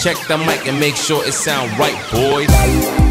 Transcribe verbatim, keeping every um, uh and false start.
Check the mic and make sure it sound right, boys.